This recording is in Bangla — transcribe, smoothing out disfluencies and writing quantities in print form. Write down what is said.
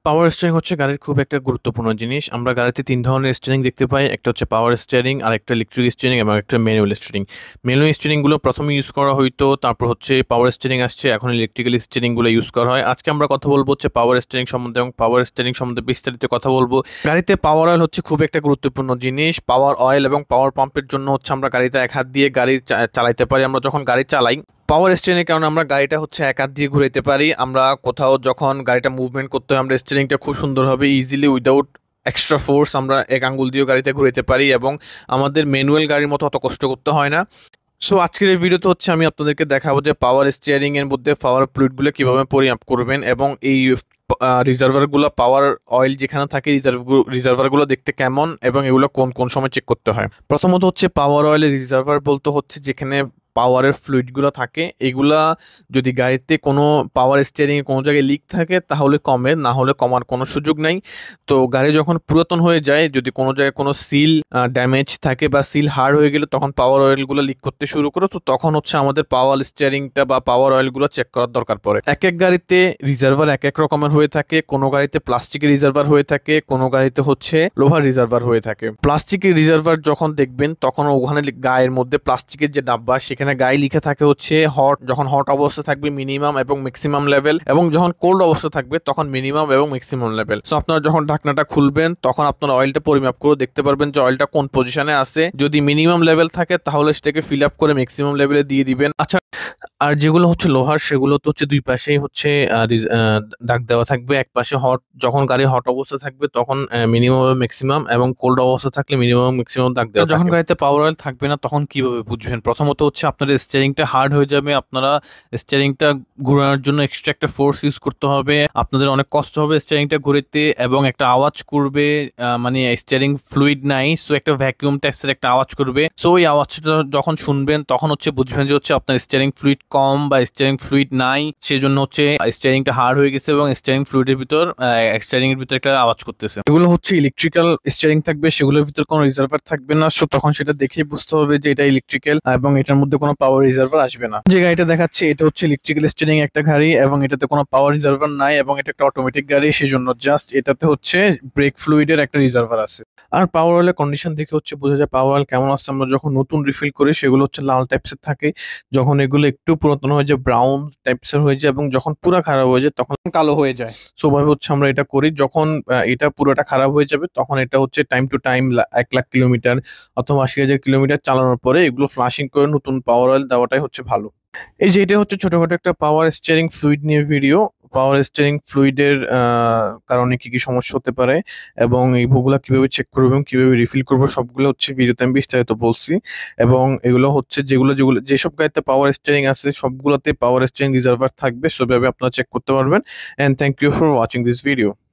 পাওয়ার স্টিয়ারিং হচ্ছে গাড়ির খুব একটা গুরুত্বপূর্ণ জিনিস। আমরা গাড়িতে ৩ ধরনের স্টিয়ারিং দেখতে পাই। একটা হচ্ছে পাওয়ার স্টিয়ারিং, আরেকটা ইলেকট্রিক স্টিয়ারিং এবং একটা ম্যানুয়াল স্টিয়ারিং। ম্যানুয়াল স্টিয়ারিং গুলো প্রথমে ইউজ করা হইতো, তারপর হচ্ছে পাওয়ার স্টিয়ারিং আসছে, এখন ইলেকট্রিক্যাল স্টিয়ারিং গুলো ইউজ করা হয়। আজকে আমরা কথা বলবো হচ্ছে পাওয়ার স্টিয়ারিং সম্বন্ধে এবং পাওয়ার স্টিয়ারিং সম্বন্ধে বিস্তারিত কথা বলবো। গাড়িতে পাওয়ার অয়েল হচ্ছে খুব একটা গুরুত্বপূর্ণ জিনিস। পাওয়ার অয়েল এবং পাওয়ার পাম্পের জন্য হচ্ছে আমরা গাড়িতে এক হাত দিয়ে গাড়ি চালাইতে পারি। আমরা যখন গাড়ি চালাই পাওয়ার স্টিয়ারিংয়ের কারণে আমরা গাড়িটা হচ্ছে এক হাত দিয়ে ঘুরাইতে পারি। আমরা কোথাও যখন গাড়িটা মুভমেন্ট করতে হয় আমরা স্টিয়ারিংটা খুব সুন্দরভাবে ইজিলি উইদাউট এক্সট্রা ফোর্স আমরা এক আঙ্গুল দিয়েও গাড়িতে ঘুরাইতে পারি এবং আমাদের ম্যানুয়াল গাড়ির মতো অত কষ্ট করতে হয় না। সো আজকের এই ভিডিওতে হচ্ছে আমি আপনাদেরকে দেখাবো যে পাওয়ার স্টিয়ারিং এর মধ্যে পাওয়ার ফ্লুইডগুলো কিভাবে পরিমাপ করবেন এবং এই রিজার্ভারগুলো পাওয়ার অয়েল যেখানে থাকে রিজার্ভারগুলো দেখতে কেমন এবং এগুলো কোন কোন সময় চেক করতে হয়। প্রথমত হচ্ছে পাওয়ার অয়েলের রিজার্ভার বলতে হচ্ছে যেখানে পাওয়ারের ফ্লুইডগুলো থাকে, এগুলা যদি গাড়িতে কোনো পাওয়ার স্টিয়ারিংয়ে কোনো জায়গায় লিক থাকে তাহলে কমে, না হলে কমার কোনো সুযোগ নাই। তো গাড়ি যখন পুরাতন হয়ে যায়, যদি কোনো জায়গায় কোনো সিল ড্যামেজ থাকে বা সিল হার্ড হয়ে গেলে তখন পাওয়ার অয়েলগুলো লিক করতে শুরু করে। তো তখন হচ্ছে আমাদের পাওয়ার স্টিয়ারিংটা বা পাওয়ার অয়েলগুলো চেক করার দরকার পড়ে। এক এক গাড়িতে রিজার্ভার এক এক রকমের হয়ে থাকে। কোনো গাড়িতে প্লাস্টিকের রিজার্ভার হয়ে থাকে, কোনো গাড়িতে হচ্ছে লোহার রিজার্ভার হয়ে থাকে। প্লাস্টিকের রিজার্ভার যখন দেখবেন তখন ওখানে গায়ের মধ্যে প্লাস্টিকের যে ডাব্বা সেখানে গায়ে লিখে থাকে হচ্ছে হট, যখন হট অবস্থা থাকবে মিনিমাম এবং ম্যাক্সিমাম লেভেল, এবং যখন কোল্ড অবস্থা থাকবে তখন মিনিমাম এবং ম্যাক্সিমাম লেভেল। সো আপনারা যখন ঢাকনাটা খুলবেন তখন আপনার অয়েলটা পরিমাপ করে দেখতে পারবেন যে অয়েলটা কোন পজিশনে আছে। যদি মিনিমাম লেভেল থাকে তাহলে সেটাকে ফিল আপ করে ম্যাক্সিমাম লেভেলে দিয়ে দিবেন। আচ্ছা, আর যেগুলো হচ্ছে লোহার সেগুলো তো হচ্ছে দুই পাশেই হচ্ছে দাগ দেওয়া থাকবে। এক পাশে হট, যখন গাড়ি হট অবস্থা থাকবে তখন মিনিমাম ম্যাক্সিমাম, এবং কোল্ড অবস্থা থাকলে মিনিমাম ম্যাক্সিমাম দাগ দেওয়া। যখন গাড়িতে পাওয়ার অয়েল থাকবে না তখন কিভাবে বুঝবেন? প্রথমত হচ্ছে আপনাদের স্টিয়ারিংটা হার্ড হয়ে যাবে, আপনারা স্টিয়ারিংটা ঘোরানোর জন্য এক্সট্রা একটা ফোর্স ইউজ করতে হবে, আপনাদের অনেক কষ্ট হবে স্টিয়ারিংটা ঘুরাতে এবং একটা আওয়াজ করবে, মানে স্টিয়ারিং ফ্লুইড নাই, সো একটা ভ্যাকুয়াম টাইপসের একটা আওয়াজ করবে। সো ওই আওয়াজটা যখন শুনবেন তখন হচ্ছে বুঝবেন যে হচ্ছে আপনার স্টিয়ারিং ফ্লুইড কম বা স্টিয়ারিং ফ্লুইড নাই, সেজন্য হচ্ছে স্টিয়ারিংটা হার্ড হয়ে গেছে এবং স্টিয়ারিং ফ্লুইডের ভিতর স্টিয়ারিং এর ভিতর একটা আওয়াজ করতেছে। এগুলো হচ্ছে ইলেকট্রিক্যাল স্টিয়ারিং থাকবে, সেগুলোর ভিতর কোনো রিজার্ভার থাকবে না। সো তখন সেটা দেখেই বুঝতে হবে যে এটা ইলেকট্রিক্যাল এবং এটার মধ্যে কোনো পাওয়ার রিজার্ভার আসবে না। যে গাড়িটা দেখাচ্ছে এটা হচ্ছে ইলেকট্রিক্যাল স্টিয়ারিং একটা গাড়ি এবং এটাতে কোনো পাওয়ার রিজার্ভার নাই এবং এটা একটা অটোমেটিক গাড়ি, সেজন্য জাস্ট এটাতে হচ্ছে ব্রেক ফ্লুইডের একটা রিজার্ভার আছে। আর পাওয়ার অয়েলের কন্ডিশন দেখে হচ্ছে বোঝা যায় পাওয়ার অয়েল কেমন আছে। আমরা যখন নতুন রিফিল করি সেগুলো হচ্ছে লাল টাইপসের থাকে, যখন এগুলো একটু পুরাতন হয়ে যায় ব্রাউন টাইপসের হয়ে যায়, এবং যখন পুরো খারাপ হয়ে যায় তখন কালো হয়ে যায়। সো ভাবে হচ্ছে আমরা এটা করি, যখন এটা পুরোটা খারাপ হয়ে যাবে তখন এটা হচ্ছে টাইম টু টাইম 1,00,000 কিলোমিটার অথবা 80,000 কিলোমিটার চালানোর পরে এগুলো ফ্লাশিং করে নতুন পাওয়ার অয়েল দেওয়াটাই হচ্ছে ভালো। এই যে এটা হচ্ছে ছোটখাটো একটা পাওয়ার স্টিয়ারিং ফ্লুইড নিয়ে ভিডিও। পাওয়ার স্টিয়ারিং ফ্লুইডের কারণে কি কি সমস্যা হতে পারে এবং এইগুলা কিভাবে চেক করবো এবং কিভাবে রিফিল করবো সবগুলো হচ্ছে ভিডিওতে আমি বিস্তারিত বলছি। এবং এগুলো হচ্ছে যেগুলো যেগুলো যেসব গাড়িতে পাওয়ার স্টিয়ারিং আছে সবগুলোতে পাওয়ার স্টিয়ারিং রিজার্ভার থাকবে, সেভাবে আপনারা চেক করতে পারবেন। And thank you for watching this video.